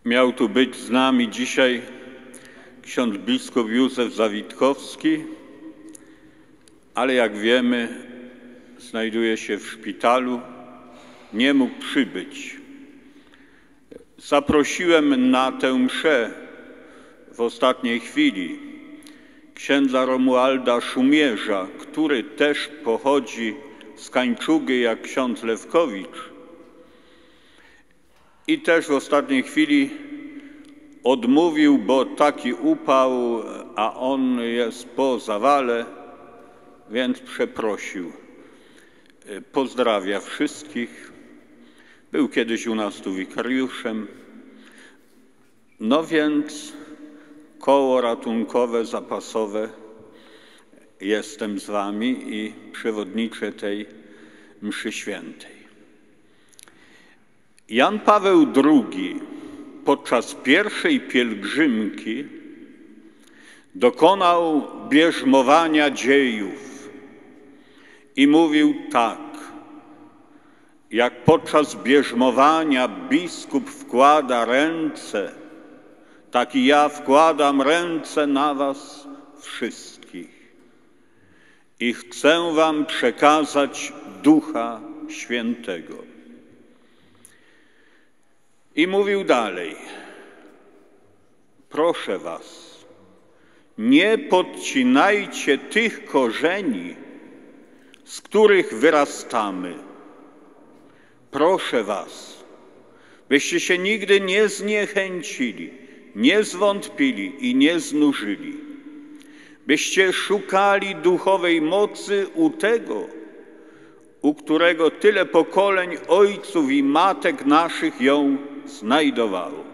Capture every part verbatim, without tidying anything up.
Miał tu być z nami dzisiaj ksiądz biskup Józef Zawitkowski, ale jak wiemy, znajduje się w szpitalu, nie mógł przybyć. Zaprosiłem na tę mszę w ostatniej chwili księdza Romualda Szumierza, który też pochodzi z Kańczugy jak ksiądz Lewkowicz, i też w ostatniej chwili odmówił, bo taki upał, a on jest po zawale, więc przeprosił. Pozdrawia wszystkich. Był kiedyś u nas tu wikariuszem. No więc koło ratunkowe, zapasowe, jestem z wami i przewodniczę tej mszy świętej. Jan Paweł drugi podczas pierwszej pielgrzymki dokonał bierzmowania dziejów i mówił tak: jak podczas bierzmowania biskup wkłada ręce, tak i ja wkładam ręce na was wszystkich i chcę wam przekazać Ducha Świętego. I mówił dalej: proszę was, nie podcinajcie tych korzeni, z których wyrastamy. Proszę was, byście się nigdy nie zniechęcili, nie zwątpili i nie znużyli, byście szukali duchowej mocy u tego, u którego tyle pokoleń ojców i matek naszych ją znajdowało.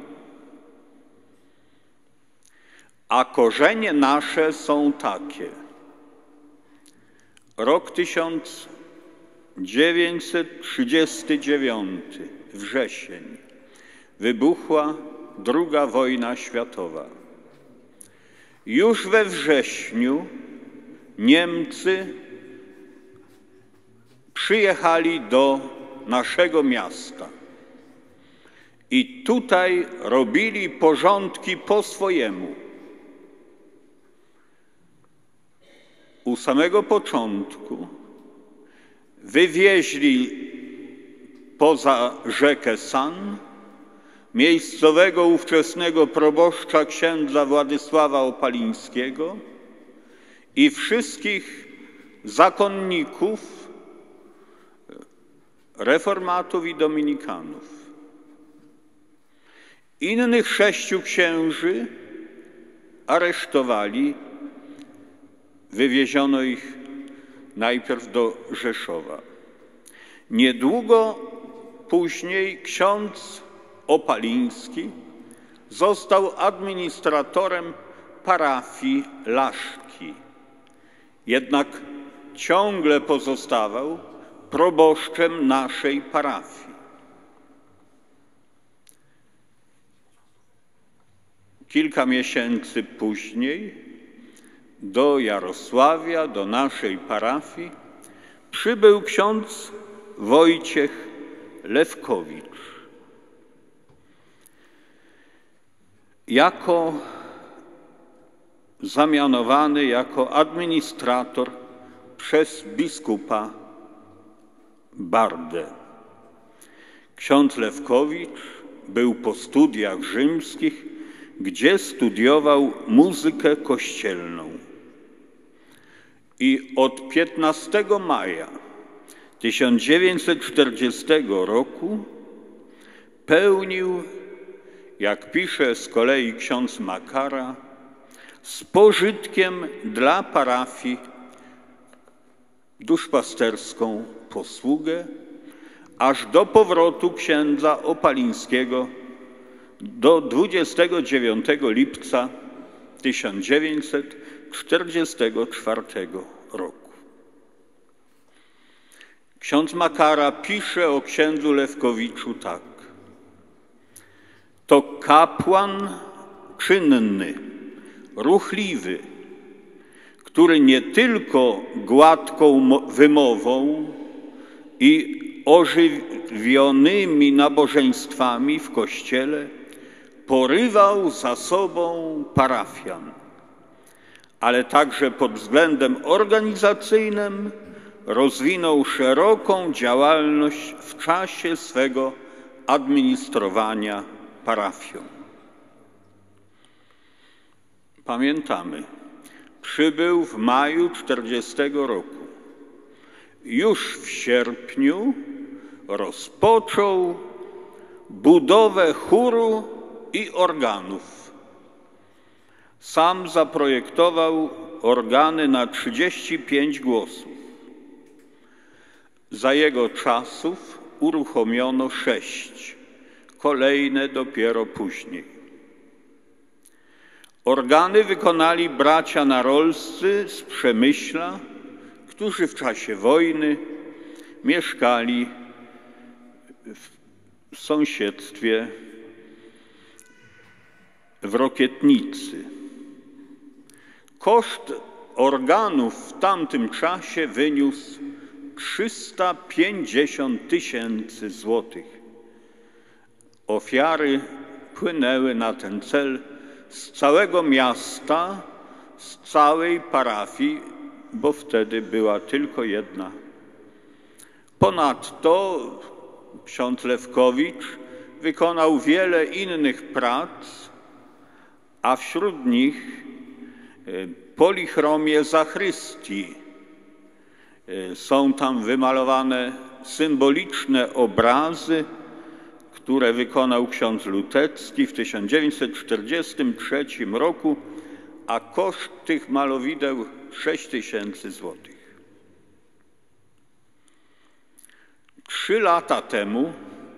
A korzenie nasze są takie. Rok tysiąc dziewięćset trzydziesty dziewiąty, wrzesień, wybuchła druga wojna światowa. Już we wrześniu Niemcy przyjechali do naszego miasta i tutaj robili porządki po swojemu. U samego początku wywieźli poza rzekę San miejscowego ówczesnego proboszcza księdza Władysława Opalińskiego i wszystkich zakonników, reformatów i dominikanów. Innych sześciu księży aresztowali, wywieziono ich najpierw do Rzeszowa. Niedługo później ksiądz Opaliński został administratorem parafii Laszki, jednak ciągle pozostawał proboszczem naszej parafii. Kilka miesięcy później do Jarosławia, do naszej parafii, przybył ksiądz Wojciech Lewkowicz. Jako zamianowany jako administrator przez biskupa Bardę. Ksiądz Lewkowicz był po studiach rzymskich, gdzie studiował muzykę kościelną. I od piętnastego maja tysiąc dziewięćset czterdziestego roku pełnił, jak pisze z kolei ksiądz Makara, z pożytkiem dla parafii duszpasterską posługę, aż do powrotu księdza Opalińskiego do dwudziestego dziewiątego lipca tysiąc dziewięćset czterdziestego czwartego roku. Ksiądz Makara pisze o księdzu Lewkowiczu tak: to kapłan czynny, ruchliwy, który nie tylko gładką wymową i ożywionymi nabożeństwami w Kościele porywał za sobą parafian, ale także pod względem organizacyjnym rozwinął szeroką działalność w czasie swego administrowania parafią. Pamiętamy, przybył w maju czterdziestego roku. Już w sierpniu rozpoczął budowę chóru i organów. Sam zaprojektował organy na trzydzieści pięć głosów. Za jego czasów uruchomiono sześć, kolejne dopiero później. Organy wykonali bracia narolscy z Przemyśla, którzy w czasie wojny mieszkali w sąsiedztwie w Rokietnicy. Koszt organów w tamtym czasie wyniósł trzysta pięćdziesiąt tysięcy złotych. Ofiary płynęły na ten cel z całego miasta, z całej parafii, bo wtedy była tylko jedna. Ponadto ksiądz Lewkowicz wykonał wiele innych prac, a wśród nich polichromię zachrystii. Są tam wymalowane symboliczne obrazy, które wykonał ksiądz Lutecki w tysiąc dziewięćset czterdziestym trzecim roku, a koszt tych malowideł sześć tysięcy złotych. Trzy lata temu,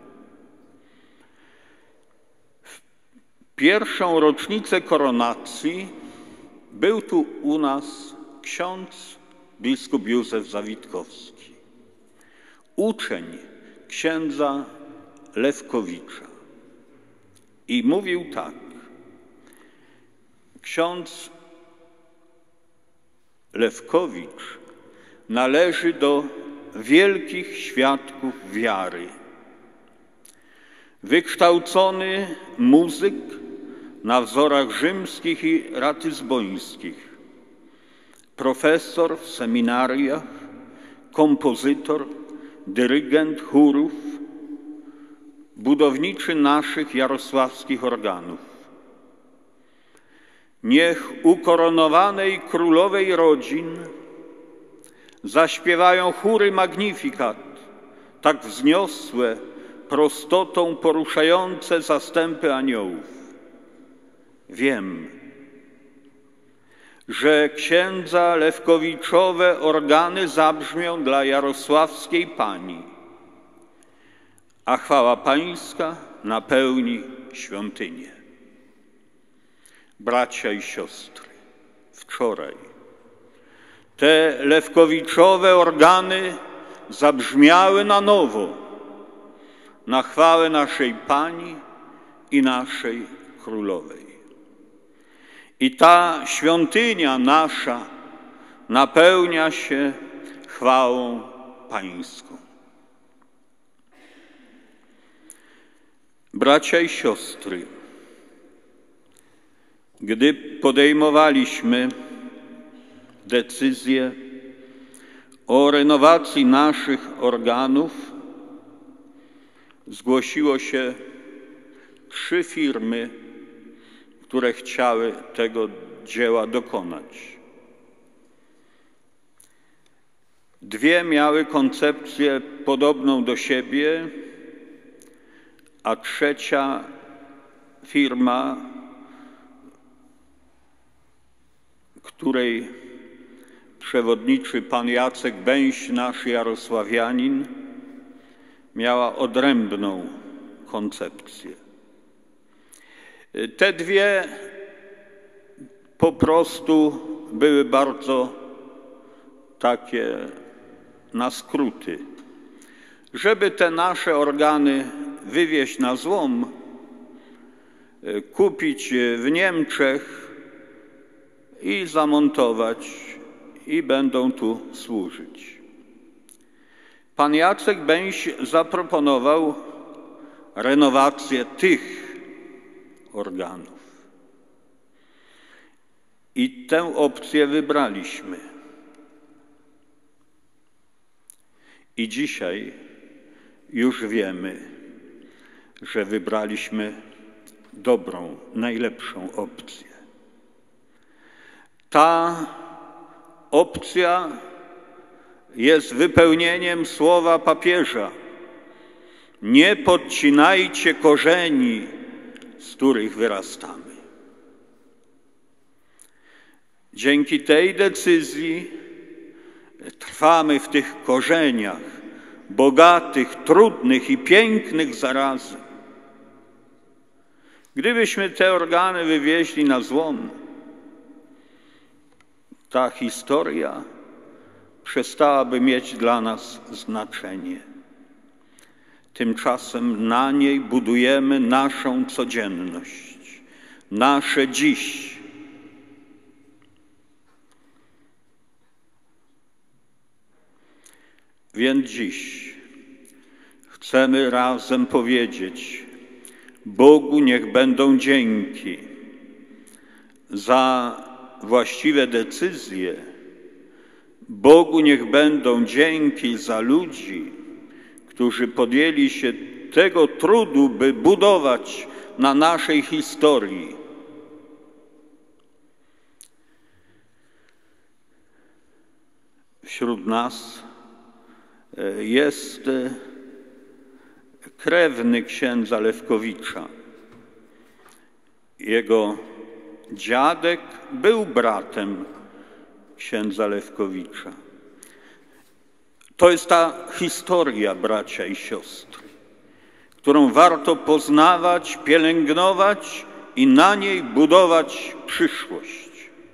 w pierwszą rocznicę koronacji, był tu u nas ksiądz biskup Józef Zawitkowski, uczeń księdza Lewkowicza. I mówił tak: ksiądz Lewkowicz należy do wielkich świadków wiary. Wykształcony muzyk na wzorach rzymskich i ratyzbońskich, profesor w seminariach, kompozytor, dyrygent chórów, budowniczy naszych jarosławskich organów. Niech ukoronowanej królowej rodzin zaśpiewają chóry Magnificat, tak wzniosłe, prostotą poruszające zastępy aniołów. Wiem, że księdza Lewkowiczowe organy zabrzmią dla jarosławskiej Pani, a chwała Pańska napełni świątynię. Bracia i siostry, wczoraj te Lewkowiczowe organy zabrzmiały na nowo na chwałę naszej Pani i naszej Królowej. I ta świątynia nasza napełnia się chwałą Pańską. Bracia i siostry, gdy podejmowaliśmy decyzję o renowacji naszych organów, zgłosiło się trzy firmy, które chciały tego dzieła dokonać. Dwie miały koncepcję podobną do siebie, a trzecia firma, której przewodniczy pan Jacek Bęś, nasz jarosławianin, miała odrębną koncepcję. Te dwie po prostu były bardzo takie na skróty. Żeby te nasze organy wywieźć na złom, kupić w Niemczech i zamontować, i będą tu służyć. Pan Jacek Bęś zaproponował renowację tych organów. I tę opcję wybraliśmy. I dzisiaj już wiemy, że wybraliśmy dobrą, najlepszą opcję. Ta opcja jest wypełnieniem słowa papieża. Nie podcinajcie korzeni, z których wyrastamy. Dzięki tej decyzji trwamy w tych korzeniach, bogatych, trudnych i pięknych zarazem. Gdybyśmy te organy wywieźli na złom, ta historia przestałaby mieć dla nas znaczenie. Tymczasem na niej budujemy naszą codzienność, nasze dziś. Więc dziś chcemy razem powiedzieć: Bogu niech będą dzięki za właściwe decyzje, Bogu niech będą dzięki za ludzi, którzy podjęli się tego trudu, by budować na naszej historii. Wśród nas jest krewny księdza Lewkowicza. Jego dziadek był bratem księdza Lewkowicza. To jest ta historia, bracia i siostry, którą warto poznawać, pielęgnować i na niej budować przyszłość.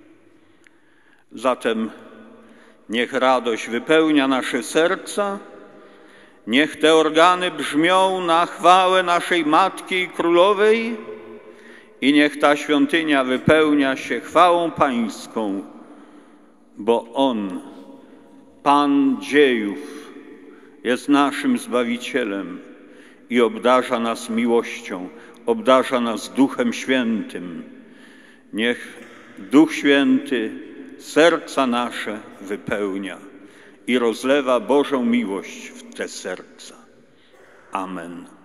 Zatem niech radość wypełnia nasze serca, niech te organy brzmią na chwałę naszej Matki i Królowej i niech ta świątynia wypełnia się chwałą Pańską, bo On, Pan dziejów, jest naszym Zbawicielem i obdarza nas miłością, obdarza nas Duchem Świętym. Niech Duch Święty serca nasze wypełnia i rozlewa Bożą miłość w te serca. Amen.